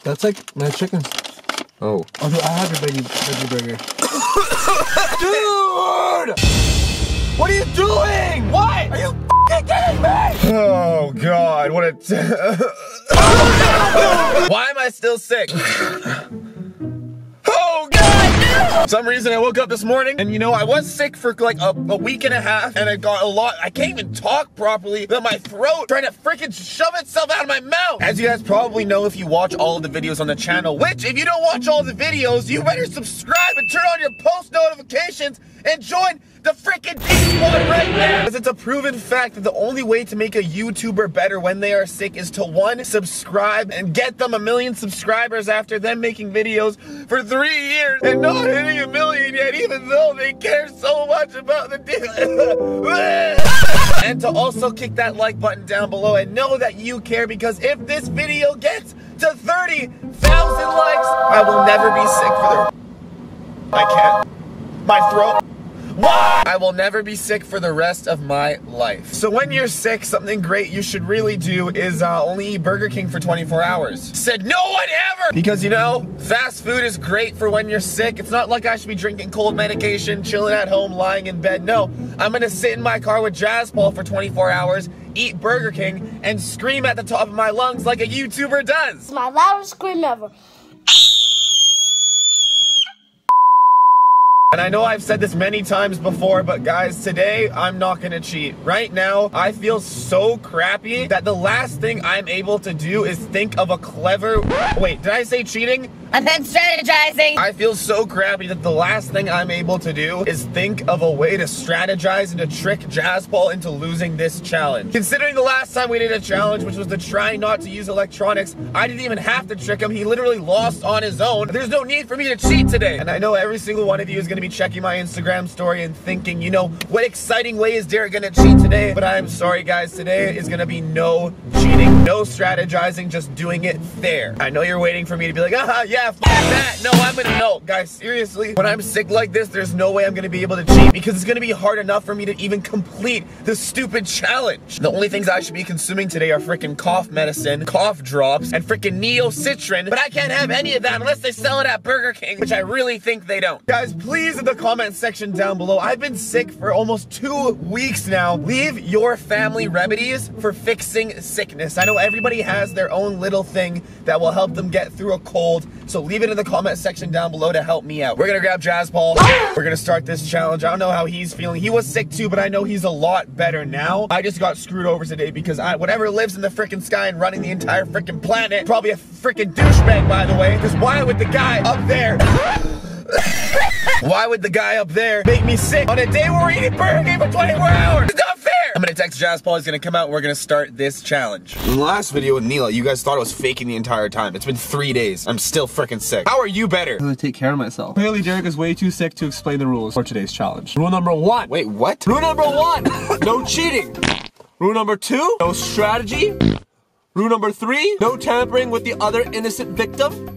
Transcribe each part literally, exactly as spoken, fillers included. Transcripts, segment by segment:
That's like my chicken. Oh. Oh, dude, I have your veggie, veggie burger. Dude! What are you doing? What? Are you f***ing kidding me? Oh, God. What a... T Why am I still sick? Oh, God! For some reason, I woke up this morning, and you know, I was sick for like a, a week and a half, and I got a lot... I can't even talk properly. But my throat trying to freaking shove itself out of my mouth. As you guys probably know if you watch all of the videos on the channel, which, if you don't watch all the videos, you better subscribe and turn on your post notifications and join the freaking D-Squad right now! Because it's a proven fact that the only way to make a YouTuber better when they are sick is to, one, subscribe and get them a million subscribers after them making videos for three years and not hitting a million yet, even though they care so much about the deal. And to also kick that like button down below and know that you care, because if this video gets to thirty thousand likes, I will never be sick for the... I can't. My throat... What? I will never be sick for the rest of my life. So when you're sick, something great you should really do is uh, only eat Burger King for twenty-four hours. Said no one ever! Because, you know, fast food is great for when you're sick. It's not like I should be drinking cold medication, chilling at home, lying in bed. No, I'm gonna sit in my car with Jazzpaul for twenty-four hours, eat Burger King, and scream at the top of my lungs like a YouTuber does. It's my loudest scream ever. And I know I've said this many times before, but guys, today I'm not gonna cheat. Right now, I feel so crappy that the last thing I'm able to do is think of a clever... Wait, did I say cheating? I meant strategizing. I feel so crappy that the last thing I'm able to do is think of a way to strategize and to trick Jazzpaul into losing this challenge. Considering the last time we did a challenge, which was to try not to use electronics, I didn't even have to trick him. He literally lost on his own. There's no need for me to cheat today. And I know every single one of you is gonna be checking my Instagram story and thinking, you know, what exciting way is Derek gonna cheat today? But I'm sorry guys, today is gonna be no cheating, no strategizing, just doing it fair. I know you're waiting for me to be like, ah, yeah, f that. No, I'm gonna, no, guys, seriously, when I'm sick like this, there's no way I'm gonna be able to cheat because it's gonna be hard enough for me to even complete this stupid challenge. The only things I should be consuming today are freaking cough medicine, cough drops, and freaking Neocitrin, but I can't have any of that unless they sell it at Burger King, which I really think they don't. Guys, please in the comment section down below, I've been sick for almost two weeks now. Leave your family remedies for fixing sickness. I know everybody has their own little thing that will help them get through a cold, so leave it in the comment section down below to help me out. We're gonna grab Jazzpaul. We're gonna start this challenge. I don't know how he's feeling. He was sick too, but I know he's a lot better now. I just got screwed over today because I, whatever lives in the freaking sky and running the entire freaking planet, probably a freaking douchebag, by the way, because why would the guy up there Why would the guy up there make me sick on a day where we're eating Burger King for twenty-four hours? It's not fair! I'm gonna text Jazzpaul, he's gonna come out and we're gonna start this challenge. In the last video with Neela, you guys thought I was faking the entire time. It's been three days. I'm still freaking sick. How are you better? I'm gonna take care of myself. Clearly, Derek is way too sick to explain the rules for today's challenge. Rule number one. Wait, what? Rule number one, no cheating. Rule number two, no strategy. Rule number three, no tampering with the other innocent victim.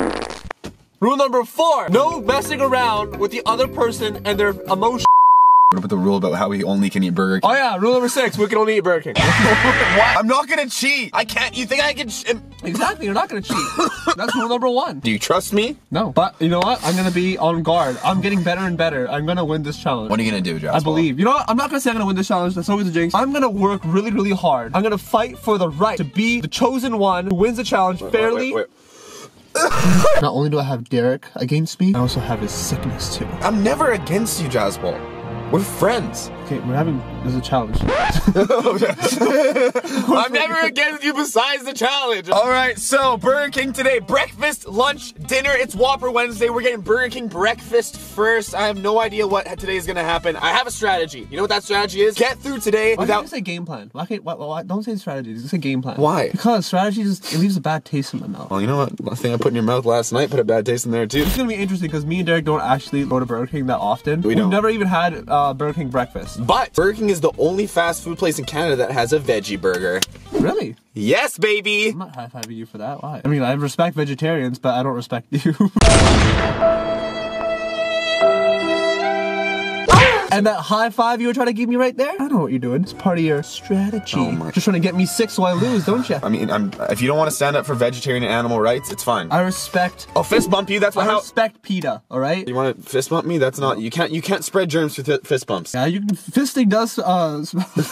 Rule number four, no messing around with the other person and their emotions. What about the rule about how we only can eat Burger King? Oh yeah, rule number six, we can only eat Burger King. What? I'm not gonna cheat. I can't. You think I can? Exactly, you're not gonna cheat. That's rule number one. Do you trust me? No. But you know what? I'm gonna be on guard. I'm getting better and better. I'm gonna win this challenge. What are you gonna do, Jazzpaul? I believe. You know what? I'm not gonna say I'm gonna win this challenge. That's always a jinx. I'm gonna work really, really hard. I'm gonna fight for the right to be the chosen one who wins the challenge wait, fairly. Wait, wait, wait. Not only do I have Derek against me, I also have his sickness too. I'm never against you, Jazzpaul. We're friends. Okay, we're having, there's a challenge. I'm never against you besides the challenge. All right, so Burger King today, breakfast, lunch, dinner. It's Whopper Wednesday. We're getting Burger King breakfast first. I have no idea what today is gonna happen. I have a strategy. You know what that strategy is? Get through today why without- Why don't you say game plan? Why can't, why, why, don't say strategy, just say game plan. Why? Because strategy just, it leaves a bad taste in my mouth. Well, you know what? Last thing I put in your mouth last night put a bad taste in there too. It's gonna be interesting because me and Derek don't actually go to Burger King that often. We We've don't. never even had uh, Burger King breakfast. But Burger King is the only fast food place in Canada that has a veggie burger. Really? Yes, baby! I'm not high-fiving you for that. Why? I mean, I respect vegetarians, but I don't respect you. And that high five you were trying to give me right there? I know what you're doing. It's part of your strategy. Oh my. Just trying to get me sick so I lose, don't you? I mean, I'm, if you don't want to stand up for vegetarian and animal rights, it's fine. I respect. I'll fist bump you. That's what. I How, respect PETA. All right. you want to fist bump me? That's not. You can't. You can't spread germs through th fist bumps. Yeah, you can. Fisting does. Uh.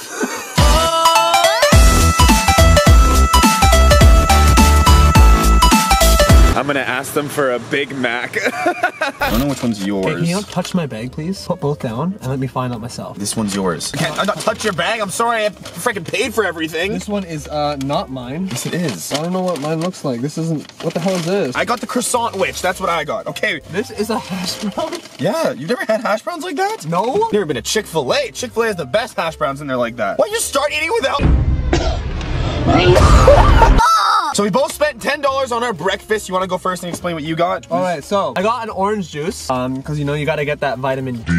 I'm gonna ask them for a Big Mac. I don't know which one's yours. Hey, can you not touch my bag, please? Put both down and let me find out myself. This one's yours. I can't I not touch your bag. I'm sorry. I freaking paid for everything. This one is uh not mine. Yes, it is. I don't know what mine looks like. This isn't. What the hell is this? I got the croissant witch. That's what I got. Okay. This is a hash brown. Yeah, you've never had hash browns like that? No. You've never been to Chick-fil-A. Chick-fil-A has the best hash browns in there like that. Why you start eating without? So we both spent ten dollars on our breakfast. You want to go first and explain what you got? All right, so I got an orange juice, um, because you know you got to get that vitamin D.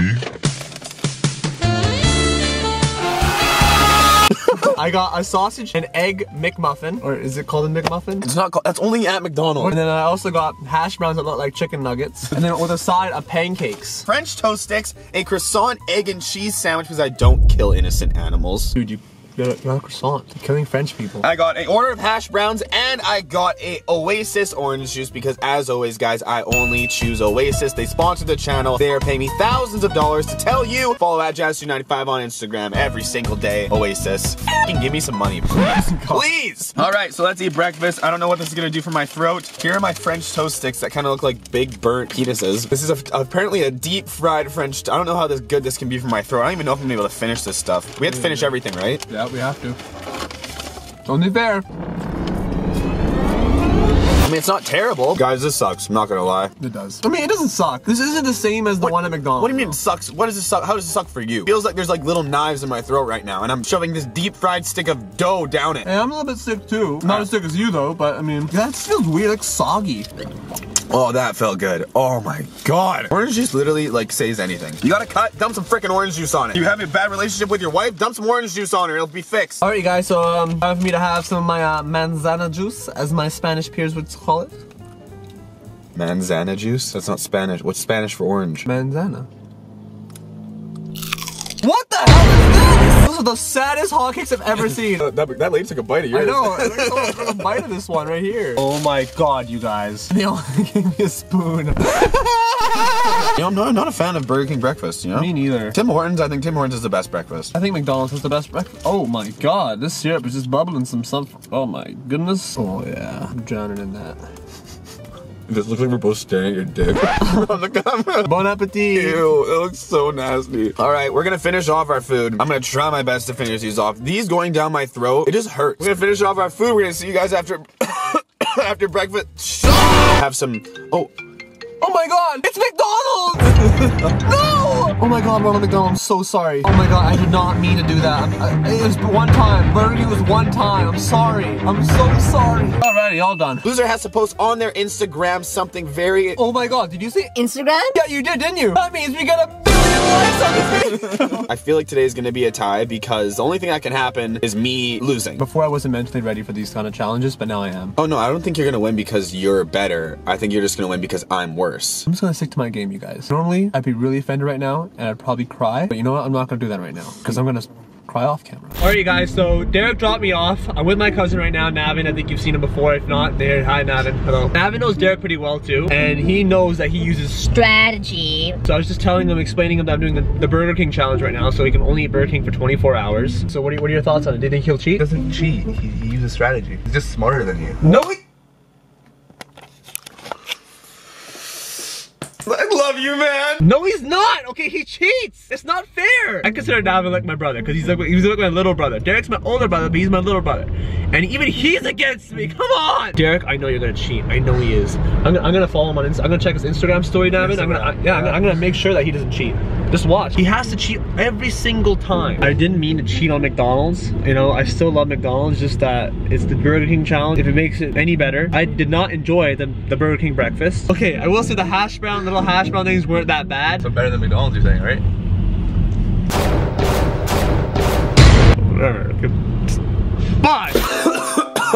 I got a sausage and egg McMuffin, or is it called a McMuffin? It's not called. That's only at McDonald's. And then I also got hash browns that look like chicken nuggets, and then with a side of pancakes. French toast sticks, a croissant, egg, and cheese sandwich because I don't kill innocent animals. Dude, you got a, you got a croissant. You're killing French people. I got an order of hash browns and I got a Oasis orange juice because as always guys, I only choose Oasis. They sponsor the channel. They are paying me thousands of dollars to tell you. Follow at Jazz two ninety-five on Instagram every single day. Oasis. F***ing give me some money, please. Please. All right, so let's eat breakfast. I don't know what this is gonna do for my throat. Here are my French toast sticks that kind of look like big burnt penises. This is a, apparently a deep fried French. I don't know how this good this can be for my throat. I don't even know if I'm gonna be able to finish this stuff. We have to finish everything, right? Yeah, we have to. It's only fair. I mean, it's not terrible. Guys, this sucks. I'm not gonna lie. It does. I mean, it doesn't suck. This isn't the same as the What- one at McDonald's. What do you mean it sucks? What does it suck? How does it suck for you? Feels like there's like little knives in my throat right now, and I'm shoving this deep fried stick of dough down it. Hey, I'm a little bit sick too. Not as sick as you though, but I mean, that feels weird, like soggy. Oh, that felt good. Oh my god. Orange juice literally like says anything. You gotta cut, dump some freaking orange juice on it. You have a bad relationship with your wife, dump some orange juice on her, it'll be fixed. All right, you guys, so um, time for me to have some of my uh, manzana juice, as my Spanish peers would call it. Manzana juice? That's not Spanish. What's Spanish for orange? Manzana. What the hell is this? Those are the saddest hotcakes I've ever seen. Uh, that, that lady took a bite of yours. I know, I think someone took a bite of this one right here. Oh my god, you guys. They only gave me a spoon. You know, I'm not, I'm not a fan of Burger King breakfast, you know? Me neither. Tim Hortons, I think Tim Hortons is the best breakfast. I think McDonald's has the best breakfast. Oh my god, this syrup is just bubbling some stuff. Oh my goodness. Oh yeah, I'm drowning in that. It just looks like we're both staring at your dick on the camera. Bon appetit. Ew, it looks so nasty. All right, we're gonna finish off our food. I'm gonna try my best to finish these off. These going down my throat, it just hurts. We're gonna finish off our food. We're gonna see you guys after after breakfast. Have some, oh. Oh my god, it's McDonald's! No! Oh my god, Ronald McDonald, I'm so sorry. Oh my god, I did not mean to do that. I, it was one time. Burger King was one time. I'm sorry. I'm so sorry. Alrighty, all done. Loser has to post on their Instagram something very... Oh my god, did you see? Instagram? Yeah, you did, didn't you? That means we got a billion likes on this video. I feel like today is gonna be a tie because the only thing that can happen is me losing. Before I wasn't mentally ready for these kind of challenges, but now I am. Oh no, I don't think you're gonna win because you're better. I think you're just gonna win because I'm worse. I'm just gonna stick to my game, you guys. Normally, I'd be really offended right now, and I'd probably cry, but you know what? I'm not gonna do that right now, because I'm gonna cry off camera. Alright, you guys, so Derek dropped me off. I'm with my cousin right now, Navin. I think you've seen him before. If not, there. Hi, Navin. Hello. Navin knows Derek pretty well, too, and he knows that he uses Strategy. So I was just telling him, explaining him that I'm doing the, the Burger King challenge right now, so he can only eat Burger King for twenty-four hours. So what are, what are your thoughts on it? Do you think he'll cheat? He doesn't cheat. He, he uses strategy. He's just smarter than you. No, he I love you, man. No, he's not. Okay, he cheats. It's not fair. I consider Navin like my brother because he's like he's like my little brother. Derek's my older brother, but he's my little brother, and even he's against me. Come on, Derek. I know you're gonna cheat. I know he is. I'm gonna, I'm gonna follow him on Insta. I'm gonna check his Instagram story, Navin. I'm gonna I, yeah, I'm gonna, I'm gonna make sure that he doesn't cheat. Just watch. He has to cheat every single time. I didn't mean to cheat on McDonald's. You know, I still love McDonald's. Just that it's the Burger King challenge. If it makes it any better, I did not enjoy the the Burger King breakfast. Okay, I will say the hash brown, little hash brown things weren't that bad. So better than McDonald's, you're saying, right? Whatever. Bye.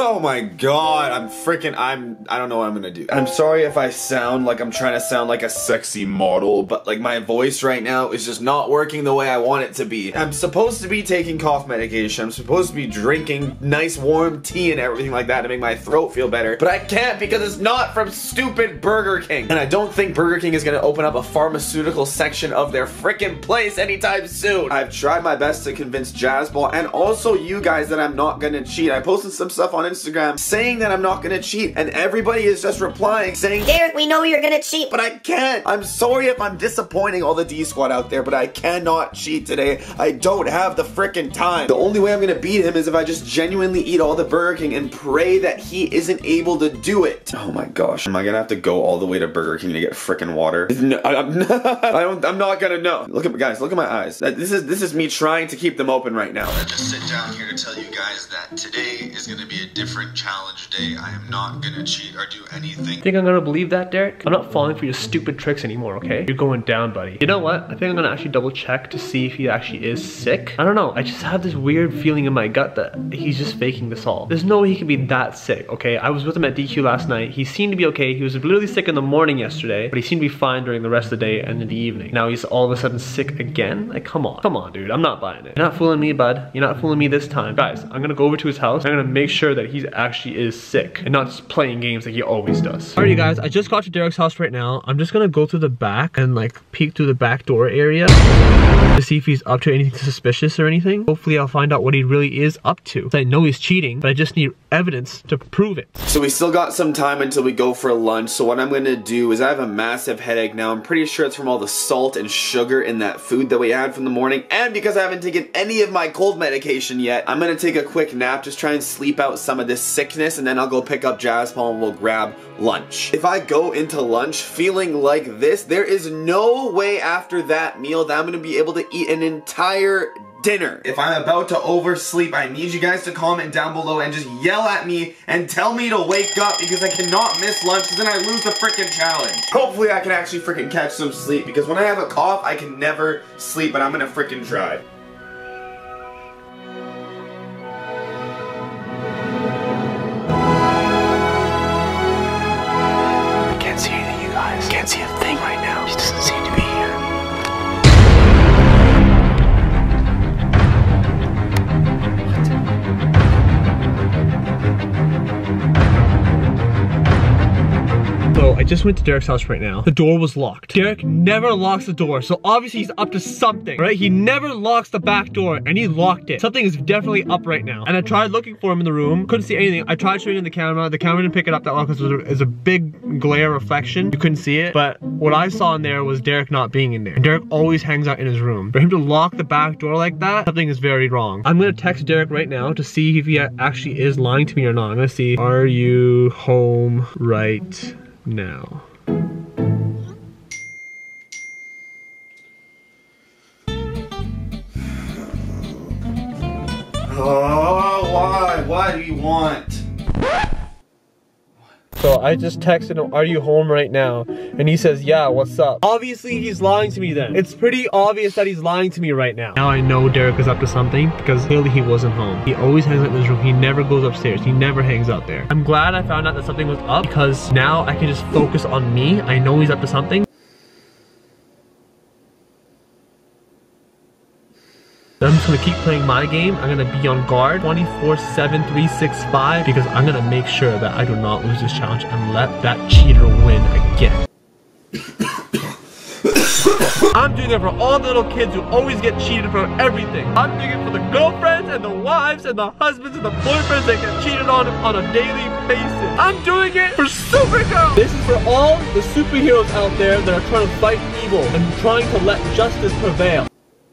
Oh my god, I'm freaking, I'm, I don't know what I'm gonna do. I'm sorry if I sound like I'm trying to sound like a sexy model, but like my voice right now is just not working the way I want it to be. I'm supposed to be taking cough medication. I'm supposed to be drinking nice warm tea and everything like that to make my throat feel better, but I can't because it's not from stupid Burger King. And I don't think Burger King is gonna open up a pharmaceutical section of their freaking place anytime soon. I've tried my best to convince Jazzball and also you guys that I'm not gonna cheat. I posted some stuff on Instagram saying that I'm not gonna cheat, and everybody is just replying saying, Derek, we know you're gonna cheat. but I can't. I'm sorry if I'm disappointing all the D squad out there, but I cannot cheat today. I don't have the freaking time. The only way I'm gonna beat him is if I just genuinely eat all the Burger King and pray that he isn't able to do it. Oh my gosh. Am I gonna have to go all the way to Burger King to get freaking water? No, I'm, I don't, I'm not gonna know. Look at, guys, look at my eyes. This is, this is me trying to keep them open right now. I just sit down here to tell you guys that today is gonna be a different challenge day. I am not gonna cheat or do anything. Think I'm gonna believe that, Derek? I'm not falling for your stupid tricks anymore, okay? You're going down, buddy. You know what? I think I'm gonna actually double check to see if he actually is sick. I don't know. I just have this weird feeling in my gut that he's just faking this all. There's no way he can be that sick, okay? I was with him at D Q last night. He seemed to be okay. He was literally sick in the morning yesterday, but he seemed to be fine during the rest of the day and in the evening. Now he's all of a sudden sick again? Like, come on. Come on, dude. I'm not buying it. You're not fooling me, bud. You're not fooling me this time. Guys, I'm gonna go over to his house. I'm gonna make sure that he actually is sick and not just playing games like he always does. Alright, you guys, I just got to Derek's house right now. I'm just gonna go through the back and like peek through the back door area to see if he's up to anything suspicious or anything. Hopefully I'll find out what he really is up to. I know he's cheating, but I just need evidence to prove it. So we still got some time until we go for lunch, so what I'm gonna do is I have a massive headache now. I'm pretty sure it's from all the salt and sugar in that food that we had from the morning, and because I haven't taken any of my cold medication yet, I'm gonna take a quick nap, just try and sleep out some of this sickness, and then I'll go pick up Jazzball and we'll grab lunch. If I go into lunch feeling like this, there is no way after that meal that I'm gonna be able to eat an entire dinner. If I'm about to oversleep, I need you guys to comment down below and just yell at me and tell me to wake up because I cannot miss lunch because then I lose the freaking challenge. Hopefully I can actually freaking catch some sleep because when I have a cough, I can never sleep, but I'm gonna freaking try. I can't see anything, you guys. Can't see a thing right now. He doesn't seem to be here. So I just went to Derek's house right now. The door was locked. Derek never locks the door, so obviously he's up to something, right? He never locks the back door, and he locked it. Something is definitely up right now. And I tried looking for him in the room, couldn't see anything. I tried showing him the camera. The camera didn't pick it up that well because it was a, it was a big glare reflection. You couldn't see it, but what I saw in there was Derek not being in there. And Derek always hangs out in his room. For him to lock the back door like that, something is very wrong. I'm gonna text Derek right now to see if he actually is lying to me or not. I'm gonna see, are you home right now? Oh, why? What do you want? So I just texted him, are you home right now? And he says, yeah, what's up? Obviously he's lying to me then. It's pretty obvious that he's lying to me right now. Now I know Derek is up to something because clearly he wasn't home. He always hangs out in his room. He never goes upstairs. He never hangs out there. I'm glad I found out that something was up because now I can just focus on me. I know he's up to something. I'm just gonna keep playing my game. I'm gonna be on guard twenty-four seven, three sixty-five because I'm gonna make sure that I do not lose this challenge and let that cheater win again. I'm doing it for all the little kids who always get cheated for everything. I'm doing it for the girlfriends and the wives and the husbands and the boyfriends that get cheated on on a daily basis. I'm doing it for Supergirl. This is for all the superheroes out there that are trying to fight evil and trying to let justice prevail.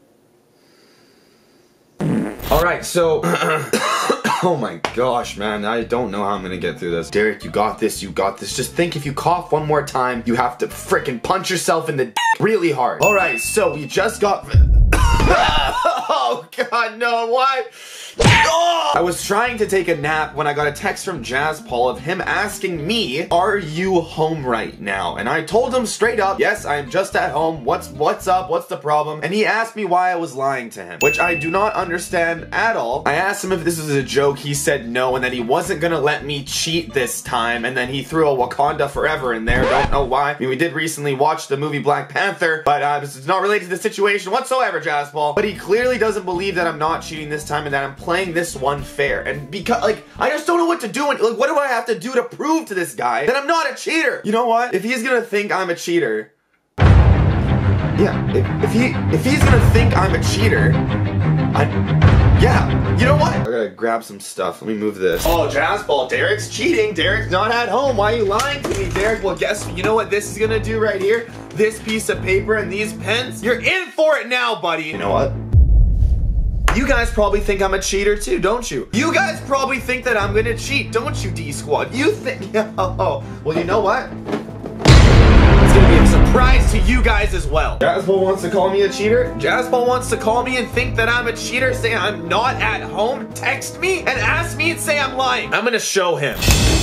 Alright, so oh my gosh, man, I don't know how I'm gonna get through this. Derek, you got this, you got this. Just think if you cough one more time, you have to frickin' punch yourself in the d really hard. Alright, so we just got oh god, no, why? Oh! I was trying to take a nap when I got a text from Jazz Paul of him asking me, are you home right now? And I told him straight up, yes, I am just at home. What's what's up? What's the problem? And he asked me why I was lying to him, which I do not understand at all. I asked him if this was a joke. He said no, and that he wasn't gonna let me cheat this time. And then he threw a Wakanda Forever in there. Don't know why. I mean, we did recently watch the movie Black Panther, but uh, this is not related to the situation whatsoever, Jazz Paul. But he clearly doesn't believe that I'm not cheating this time and that I'm playing this one fair. And because, like, I just don't know what to do. And, like, what do I have to do to prove to this guy that I'm not a cheater? You know what? If he's gonna think I'm a cheater, yeah, if, if he if he's gonna think I'm a cheater, I, yeah, you know what? I gotta grab some stuff. Let me move this. Oh, Jazz Paul, Derek's cheating. Derek's not at home. Why are you lying to me, Derek? Well, guess, you know what this is gonna do right here? This piece of paper and these pens, you're in for it now, buddy. You know what? You guys probably think I'm a cheater too, don't you? You guys probably think that I'm gonna cheat, don't you, D Squad? You think, oh, well, you know what? It's gonna be a surprise to you guys as well. Jazz Paul wants to call me a cheater. Jazz Paul wants to call me and think that I'm a cheater, say I'm not at home, text me and ask me and say I'm lying. I'm gonna show him.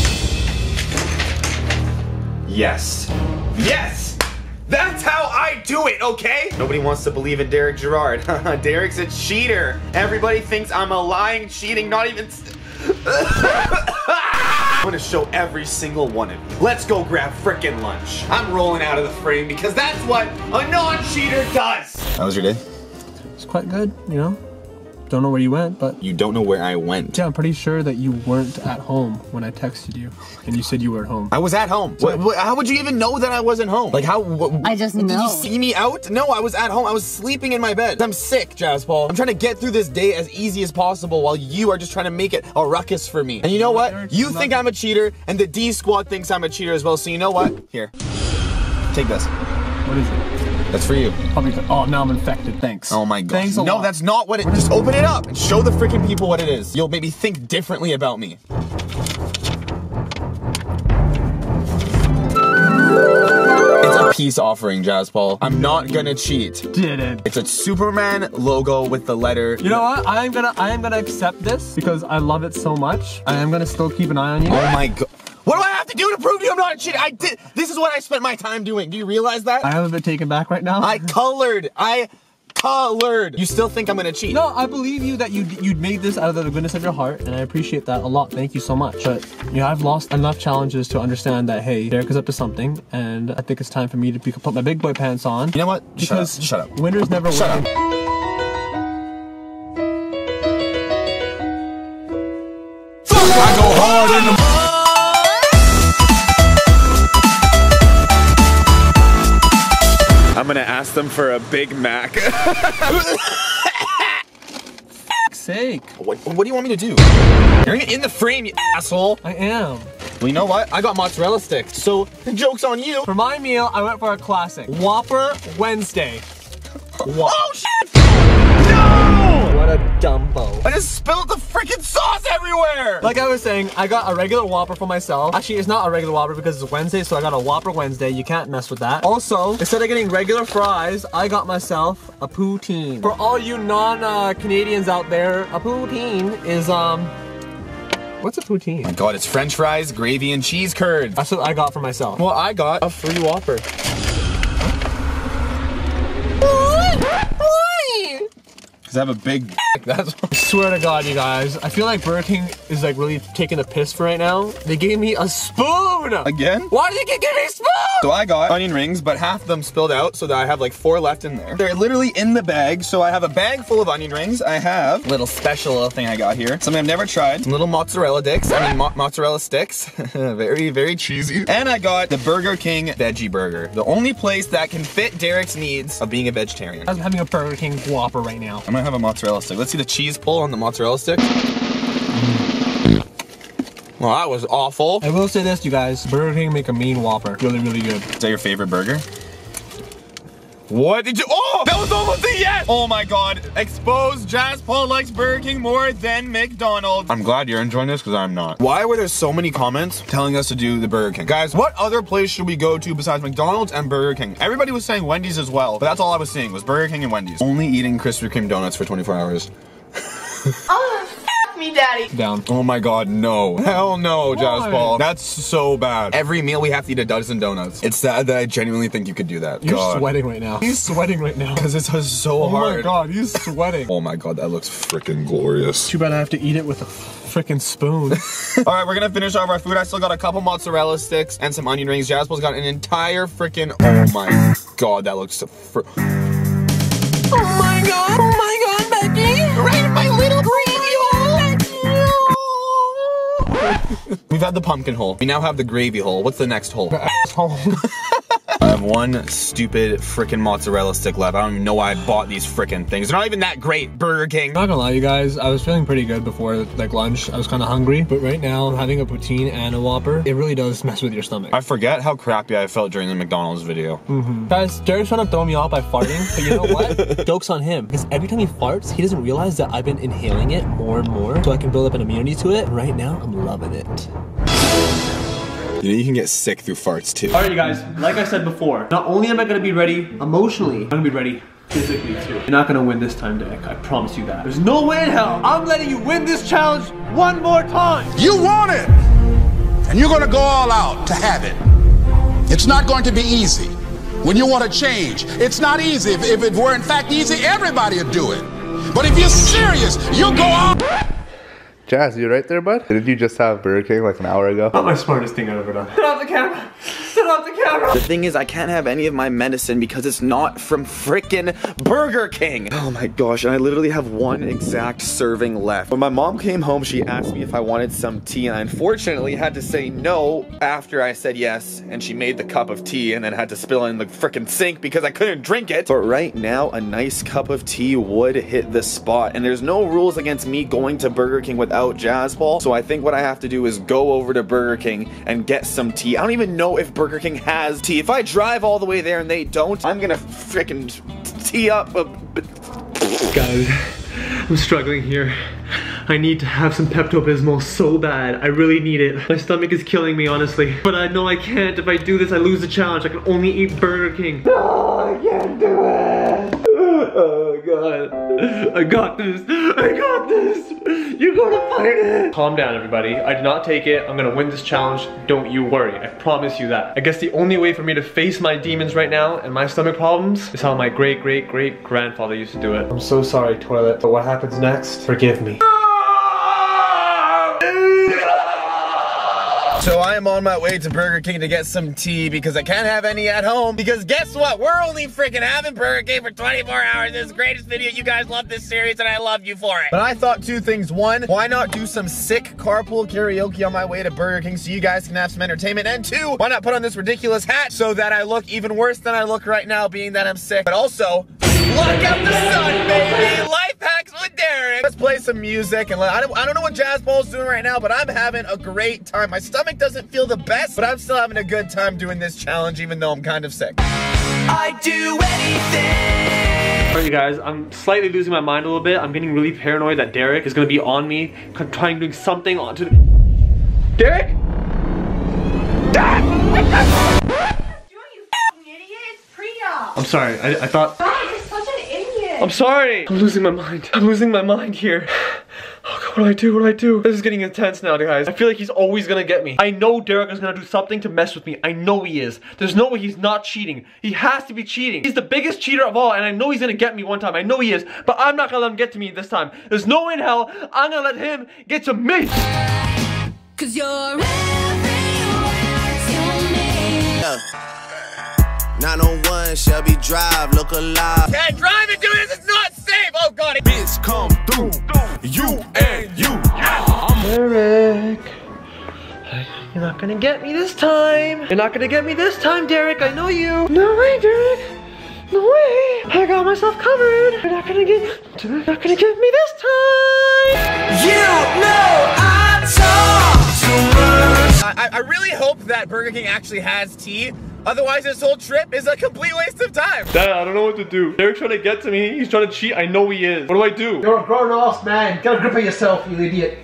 Yes. Yes! That's how I do it, okay? Nobody wants to believe in Derek Gerard. Derek's a cheater. Everybody thinks I'm a lying, cheating, not even... I'm gonna show every single one of you. Let's go grab frickin' lunch. I'm rolling out of the frame because that's what a non-cheater does. How was your day? It's quite good, you know? Don't know where you went, but... You don't know where I went. Yeah, I'm pretty sure that you weren't at home when I texted you, and you said you were at home. I was at home. What, what, how would you even know that I wasn't home? Like, how... What, I just know. Did you see me out? No, I was at home. I was sleeping in my bed. I'm sick, Jazz Paul. I'm trying to get through this day as easy as possible while you are just trying to make it a ruckus for me. And you know what? You think I'm a cheater, and the D Squad thinks I'm a cheater as well, so you know what? Here. Take this. What is it? That's for you. Probably, oh, now I'm infected. Thanks. Oh my god. Thanks a no, lot. that's not what it... Just open it up and show the freaking people what it is. You'll maybe think differently about me. It's a peace offering, Jazz Paul. I'm not gonna cheat. Didn't. It's a Superman logo with the letter... You know what? I am gonna, I am gonna accept this because I love it so much. I am gonna still keep an eye on you. Oh my god. What do I have to do to prove to you I'm not a cheater? I did. This is what I spent my time doing. Do you realize that? I am a bit taken back right now. I colored. I colored. You still think I'm gonna cheat? No, I believe you that you you made this out of the goodness of your heart, and I appreciate that a lot. Thank you so much. But you know, I've lost enough challenges to understand that hey, Derek is up to something, and I think it's time for me to be, put my big boy pants on. You know what? Because shut up. Shut up. Winners never Shut win. up. I go hard in the I'm gonna ask them for a Big Mac. Sake. What, what do you want me to do? You're in the frame, you asshole. I am. Well, you know what? I got mozzarella sticks, so the joke's on you. For my meal, I went for a classic Whopper Wednesday. Wha Oh shit! No! What a dumbo. I just spilled the freaking sauce everywhere! Like I was saying, I got a regular Whopper for myself. Actually, it's not a regular Whopper because it's Wednesday, so I got a Whopper Wednesday. You can't mess with that. Also, instead of getting regular fries, I got myself a poutine. For all you non-Canadians uh, out there, a poutine is, um... what's a poutine? Oh my god, it's french fries, gravy, and cheese curds. That's what I got for myself. Well, I got a free Whopper. Cause I have a big dick, that's why. I swear to God, you guys, I feel like Burger King is like really taking a piss for right now. They gave me a spoon! Again? Why did you give me a spoon? So I got onion rings, but half of them spilled out, so that I have like four left in there. They're literally in the bag, so I have a bag full of onion rings. I have a little special little thing I got here. Something I've never tried. Some little mozzarella dicks, I mean mo mozzarella sticks. Very, very cheesy. And I got the Burger King Veggie Burger. The only place that can fit Derek's needs of being a vegetarian. I'm having a Burger King Whopper right now. I'm gonna have a mozzarella stick. Let's see the cheese pull on the mozzarella stick. Well, that was awful. I will say this, you guys. Burger King make a mean Whopper. Really, really good. Is that your favorite burger? What did you- Oh! That was almost a yes! Oh my god. Exposed. Jazz Paul likes Burger King more than McDonald's. I'm glad you're enjoying this because I'm not. Why were there so many comments telling us to do the Burger King? Guys, what other place should we go to besides McDonald's and Burger King? Everybody was saying Wendy's as well, but that's all I was seeing was Burger King and Wendy's. Only eating Krispy Kreme donuts for twenty-four hours. Oh, me, Daddy. Down. Oh my god, no. Hell no, Jazz Paul. That's so bad. Every meal we have to eat a dozen donuts. It's sad that I genuinely think you could do that. You're god. sweating right now. He's sweating right now. Because it's so oh hard. Oh my god, he's sweating. Oh my god, that looks freaking glorious. Too bad I have to eat it with a freaking spoon. All right, we're gonna finish off our food. I still got a couple mozzarella sticks and some onion rings. Jazz Paul's got an entire freaking. Oh my god, that looks so. Fr oh my god! Oh my god, Becky! Right in my little gravy hole. We've had the pumpkin hole. We now have the gravy hole. What's the next hole? The asshole. I have one stupid freaking mozzarella stick left. I don't even know why I bought these freaking things. They're not even that great. Burger King. Not gonna lie, you guys, I was feeling pretty good before like lunch. I was kind of hungry, but right now having a poutine and a Whopper, it really does mess with your stomach. I forget how crappy I felt during the McDonald's video. Mm-hmm. Guys, Derek's trying to throw me off by farting, but you know what? Joke's on him, because every time he farts, he doesn't realize that I've been inhaling it more and more, so I can build up an immunity to it. Right now, I'm loving it. You know, you can get sick through farts too. Alright you guys, like I said before, not only am I gonna be ready emotionally, I'm gonna be ready physically too. You're not gonna win this time, Derek, I promise you that. There's no way in hell I'm letting you win this challenge one more time! You want it! And you're gonna go all out to have it. It's not going to be easy. When you want to change, it's not easy. If, if it were in fact easy, everybody would do it. But if you're serious, you'll go all Jazz, you right there, bud? Didn't you just have Burger King like an hour ago? Not my smartest thing I've ever done. Turn off the camera! Turn off the camera! The thing is, I can't have any of my medicine because it's not from frickin' Burger King. Oh my gosh, and I literally have one exact serving left. When my mom came home, she asked me if I wanted some tea, and I unfortunately had to say no after I said yes, and she made the cup of tea and then had to spill it in the frickin' sink because I couldn't drink it. But right now, a nice cup of tea would hit the spot, and there's no rules against me going to Burger King without Jazz Paul, so I think what I have to do is go over to Burger King and get some tea. I don't even know if Burger King has tea. If I drive all the way there and they don't, I'm gonna frickin' tee up a... Guys, I'm struggling here. I need to have some Pepto-Bismol so bad. I really need it. My stomach is killing me, honestly. But I know I can't. If I do this, I lose the challenge. I can only eat Burger King. No, I can't do it. Oh god. I got this. I got this. You gotta fight it. Calm down, everybody. I did not take it. I'm gonna win this challenge. Don't you worry. I promise you that. I guess the only way for me to face my demons right now and my stomach problems is how my great great great grandfather used to do it. I'm so sorry, toilet. But what happens next? Forgive me. So I am on my way to Burger King to get some tea because I can't have any at home because guess what? We're only freaking having Burger King for twenty-four hours. This is the greatest video. You guys love this series and I love you for it. But I thought two things. One, why not do some sick carpool karaoke on my way to Burger King so you guys can have some entertainment? And two, why not put on this ridiculous hat so that I look even worse than I look right now being that I'm sick? But also, look out the sun, baby! Life hacks with Derek! Let's play some music and let, I, don't, I don't know what Jazz Paul's doing right now, but I'm having a great time. My stomach doesn't feel the best, but I'm still having a good time doing this challenge even though I'm kind of sick. I do anything! Alright you guys, I'm slightly losing my mind a little bit. I'm getting really paranoid that Derek is gonna be on me, trying to do something onto the... Derek? I'm sorry, I, I thought... God, you're such an idiot. I'm sorry! I'm losing my mind. I'm losing my mind here. Oh God, what do I do? What do I do? This is getting intense now, guys. I feel like he's always gonna get me. I know Derek is gonna do something to mess with me. I know he is. There's no way he's not cheating. He has to be cheating. He's the biggest cheater of all, and I know he's gonna get me one time. I know he is, but I'm not gonna let him get to me this time. There's no way in hell I'm gonna let him get to me. Cause you're nine oh one Shelby Drive, look alive. Can't drive and do this, it's not safe! Oh God! bitch come through. You and you. I'm Derek, you're not gonna get me this time. You're not gonna get me this time, Derek. I know you. No way, Derek. No way. I got myself covered. You're not gonna get. You're not gonna get me this time. You know I talk too much. I, I really hope that Burger King actually has tea. Otherwise, this whole trip is a complete waste of time. Dad, I don't know what to do. Derek's trying to get to me. He's trying to cheat. I know he is. What do I do? You're a grown-ass man. Get a grip of yourself, you idiot.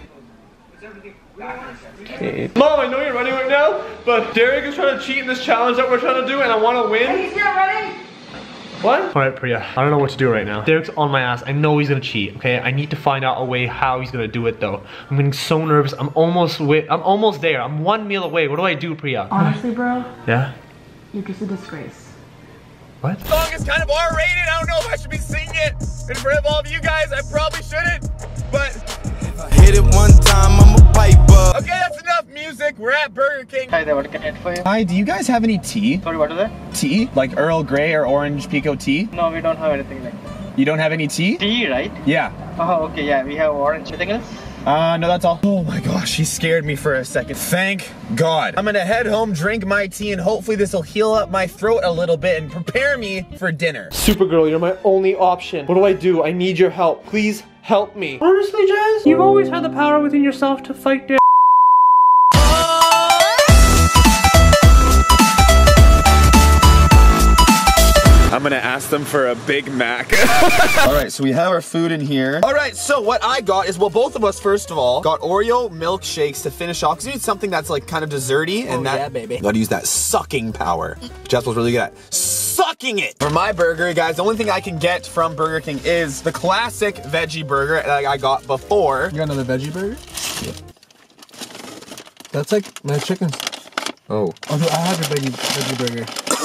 Okay. Mom, I know you're running right now, but Derek is trying to cheat in this challenge that we're trying to do, and I want to win. He's not ready. What? Alright, Priya. I don't know what to do right now. Derek's on my ass. I know he's gonna cheat, okay? I need to find out a way how he's gonna do it though. I'm getting so nervous. I'm almost wi- I'm almost there. I'm one meal away. What do I do, Priya? Honestly, bro, Yeah? you're just a disgrace. What? The song is kind of R rated. I don't know if I should be singing it in front of all of you guys. I probably shouldn't, but Hit it one time, I'm a piper. okay, that's enough music. We're at Burger King. Hi there, what can I get for you? Hi, do you guys have any tea? Sorry, what is that? Tea? Like Earl Grey or Orange Pico tea? No, we don't have anything like that. You don't have any tea? Tea, right? Yeah. Oh, okay, yeah, we have orange. Anything else? Uh, no, that's all. Oh my gosh, he scared me for a second. Thank God. I'm gonna head home, drink my tea, and hopefully this will heal up my throat a little bit and prepare me for dinner. Supergirl, you're my only option. What do I do? I need your help. Please help me. Honestly, Jazz, you've always had the power within yourself to fight Derek. I'm gonna ask them for a Big Mac. All right, so we have our food in here. All right, so what I got is, well, both of us, first of all, got Oreo milkshakes to finish off, because you need something that's like kind of desserty, and Oh, that, yeah, baby. gotta use that sucking power. Jasper's really good at sucking it. For my burger, guys, the only thing I can get from Burger King is the classic veggie burger that I got before. You got another veggie burger? Yeah. That's like my chicken. Oh. Oh, I have a veggie, veggie burger.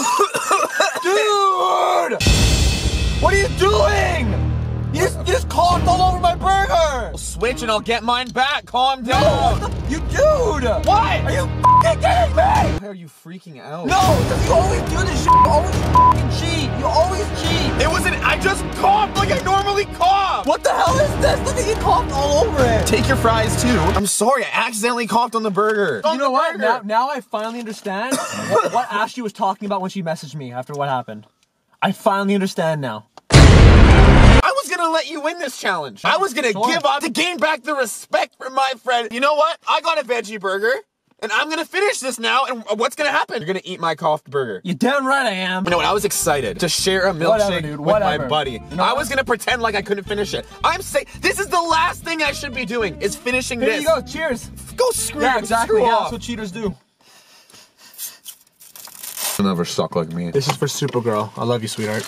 Dude! What are you doing? You just, you just coughed all over my burger! I'll switch and I'll get mine back. Calm down. No, you dude! What? Are you f***ing kidding me? Why are you freaking out? No, because you always do this shit. You always f***ing cheat. You always cheat. It wasn't, I just coughed like I normally cough. What the hell is this? Look at you coughed all over it. Take your fries too. I'm sorry, I accidentally coughed on the burger. You know what? Now, now I finally understand what, what Ashley was talking about when she messaged me after what happened. I finally understand now. I was gonna let you win this challenge. I was gonna Sure. give up to gain back the respect from my friend. You know what? I got a veggie burger, and I'm gonna finish this now, and what's gonna happen? You're gonna eat my coughed burger. You're damn right I am. You know what? I was excited to share a milkshake Whatever, dude, with my whatever. buddy. You know I what? was gonna pretend like I couldn't finish it. I'm saying, this is the last thing I should be doing, is finishing Here this. you go, cheers. Go screw Yeah, you, exactly. screw Yeah, off. that's what cheaters do. You'll never suck like me. This is for Supergirl. I love you, sweetheart.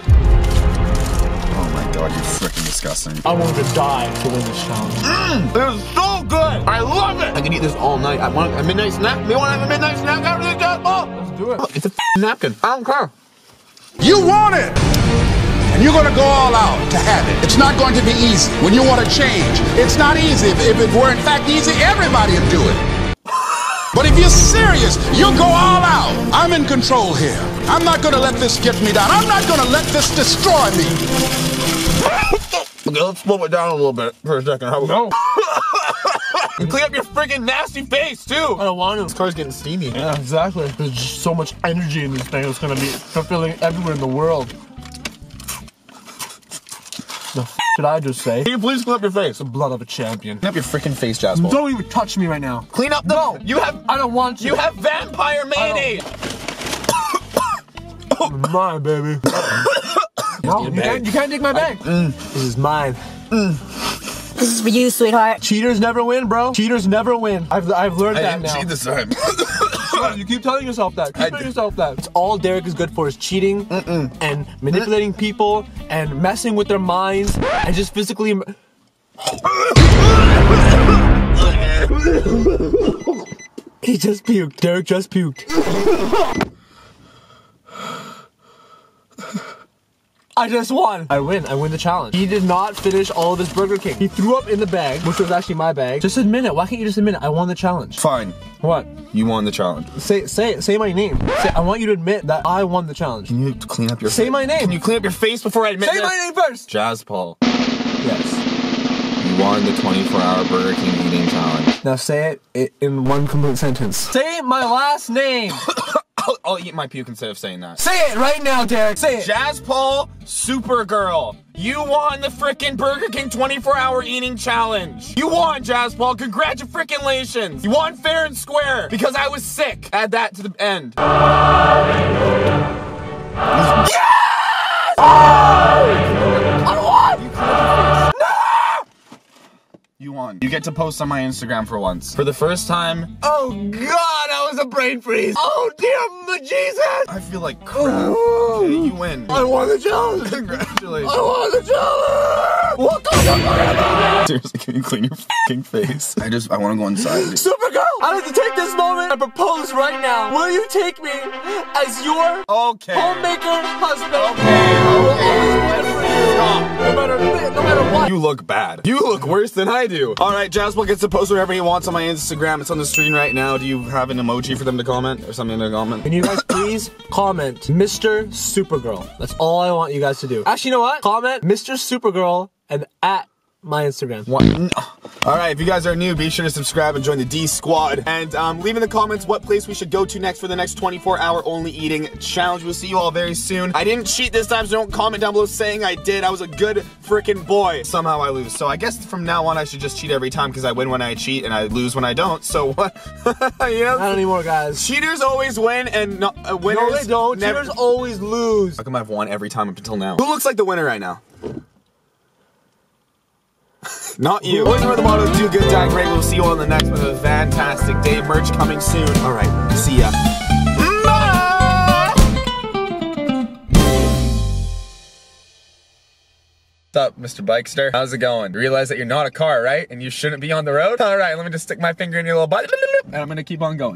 Oh my god, you're freaking disgusting. I want to die to win this challenge. Mmm, it was so good. I love it. I can eat this all night. I want a midnight snack. You want to have a midnight snack after this job? Oh, Let's do it. it's a f***ing napkin. I don't care. You want it! And you're gonna go all out to have it. It's not going to be easy. When you want to change, it's not easy. If, if it were in fact easy, everybody would do it. But if you're serious, you'll go all out. I'm in control here. I'm not gonna let this get me down. I'm not gonna let this destroy me. Okay, let's slow it down a little bit for a second. How No. You clean up your freaking nasty face too. I don't want to. This car's getting steamy. Yeah, exactly. There's just so much energy in this thing. It's gonna be fulfilling everywhere in the world. The f did I just say? Can you please clean up your face? The blood of a champion. Clean up your freaking face, Jasper. Don't even touch me right now. Clean up the. No. You have. I don't want to. You have vampire mayonnaise. mine, baby. No, you can't, you can't take my bag. Mm. This is mine. Mm. This is for you, sweetheart. Cheaters never win, bro. Cheaters never win. I've, I've learned I that didn't now. cheat this time. Sure, you keep telling yourself that. Keep I telling did. yourself that. It's all Derek is good for is cheating Mm-mm. and manipulating people and messing with their minds and just physically. He just puked. Derek just puked. I just won. I win. I win the challenge. He did not finish all of his Burger King. He threw up in the bag, which was actually my bag. Just admit it. Why can't you just admit it? I won the challenge. Fine. What? You won the challenge. Say say say my name. Say, I want you to admit that I won the challenge. Can you clean up your Say face? my name. Can you clean up your face before I admit Say this? my name first. Jazz Paul. Yes. You won the twenty-four hour Burger King eating challenge. Now say it i- in one complete sentence. Say my last name. I'll, I'll eat my puke instead of saying that. Say it right now, Derek. Say it. Jazz Paul, Supergirl. You won the frickin' Burger King twenty-four hour eating challenge. You won, Jazz Paul. Congratulations. You won fair and square because I was sick. Add that to the end. Yes! I won! No! You won. You get to post on my Instagram for once. For the first time. Oh God, I was a brain freeze. Oh dear Jesus! I feel like crap. Okay, you win. I won the challenge. Congratulations. I won the challenge. What the Seriously, can you clean your fucking face? I just, I want to go inside. Supergirl, I'd like to take this moment and propose right now. Will you take me as your okay. homemaker husband? Okay, okay. Stop. No matter, no matter what. You look bad. You look worse than I do. All right, Jaspal gets to post whatever he wants on my Instagram. It's on the screen right now. Do you have an emoji for them to comment or something to comment? Can you guys please comment Mister Supergirl? That's all I want you guys to do. Actually, you know what? Comment Mister Supergirl and at my Instagram. What? No. All right, if you guys are new, be sure to subscribe and join the D Squad. And um, leave in the comments what place we should go to next for the next twenty-four hour only eating challenge. We'll see you all very soon. I didn't cheat this time, so don't comment down below saying I did. I was a good freaking boy. Somehow I lose. So I guess from now on I should just cheat every time because I win when I cheat and I lose when I don't. So what? You know? Not anymore, guys. Cheaters always win and not, uh, winners No, they don't. never. Cheaters always lose. How come I've won every time up until now? Who looks like the winner right now? Not you. Always remember the motto, do good, die great. We'll see you all in the next one. Have a fantastic day. Merch coming soon. All right, see ya. Bye! What's up, Mister Bikester? How's it going? You realize that you're not a car, right? And you shouldn't be on the road? All right, let me just stick my finger in your little butt. And I'm gonna keep on going.